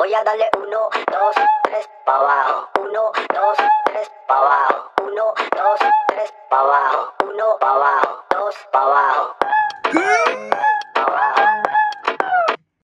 Voy a darle 1, 2, 3 pa' abajo. 1, 2, 3 pa' abajo. 1, 2, 3 pa' abajo. 1 pa' abajo, 2 pa' abajo.